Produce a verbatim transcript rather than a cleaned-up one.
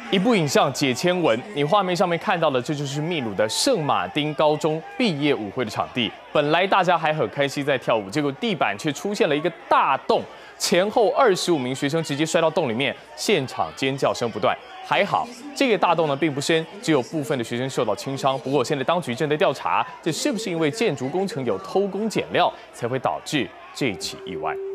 一部影像解签文，你画面上面看到的，这就是秘鲁的圣马丁高中毕业舞会的场地。本来大家还很开心在跳舞，结果地板却出现了一个大洞，前后二十五名学生直接摔到洞里面，现场尖叫声不断。还好，这个大洞呢并不深，只有部分的学生受到轻伤。不过现在当局正在调查，这是不是因为建筑工程有偷工减料，才会导致这起意外？